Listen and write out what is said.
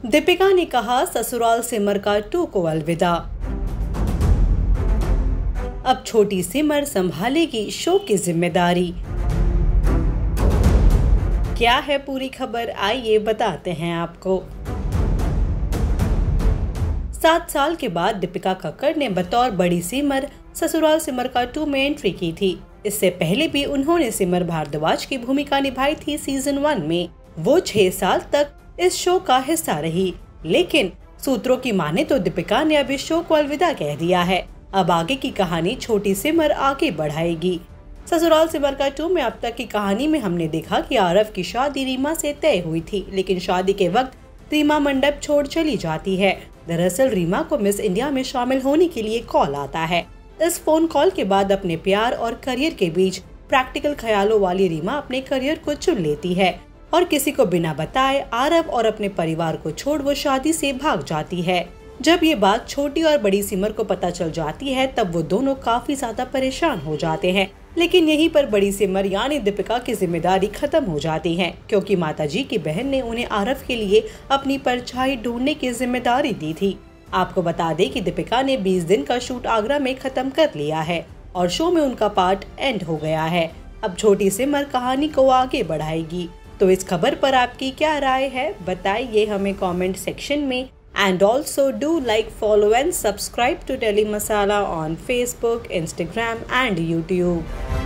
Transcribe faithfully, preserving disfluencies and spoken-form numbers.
दीपिका ने कहा ससुराल सिमर का टू को अलविदा। अब छोटी सिमर संभालेगी शो की जिम्मेदारी। क्या है पूरी खबर, आइए बताते हैं आपको। सात साल के बाद दीपिका कक्कड़ ने बतौर बड़ी सिमर ससुराल सिमर का टू में एंट्री की थी। इससे पहले भी उन्होंने सिमर भारद्वाज की भूमिका निभाई थी सीजन वन में। वो छह साल तक इस शो का हिस्सा रही, लेकिन सूत्रों की माने तो दीपिका ने अब इस शो को अलविदा कह दिया है। अब आगे की कहानी छोटी सिमर आगे बढ़ाएगी। ससुराल सिमर का टू में अब तक की कहानी में हमने देखा कि आरव की शादी रीमा से तय हुई थी, लेकिन शादी के वक्त रीमा मंडप छोड़ चली जाती है। दरअसल रीमा को मिस इंडिया में शामिल होने के लिए कॉल आता है। इस फोन कॉल के बाद अपने प्यार और करियर के बीच प्रैक्टिकल ख्यालों वाली रीमा अपने करियर को चुन लेती है और किसी को बिना बताए आरव और अपने परिवार को छोड़ वो शादी से भाग जाती है। जब ये बात छोटी और बड़ी सिमर को पता चल जाती है तब वो दोनों काफी ज्यादा परेशान हो जाते हैं, लेकिन यहीं पर बड़ी सिमर यानी दीपिका की जिम्मेदारी खत्म हो जाती है, क्योंकि माताजी की बहन ने उन्हें आरव के लिए अपनी परछाई ढूंढने की जिम्मेदारी दी थी। आपको बता दें कि दीपिका ने बीस दिन का शूट आगरा में खत्म कर लिया है और शो में उनका पार्ट एंड हो गया है। अब छोटी सिमर कहानी को आगे बढ़ाएगी। तो इस खबर पर आपकी क्या राय है, बताइए हमें कमेंट सेक्शन में। And also do like, follow and subscribe to tele masala on Facebook, Instagram and YouTube.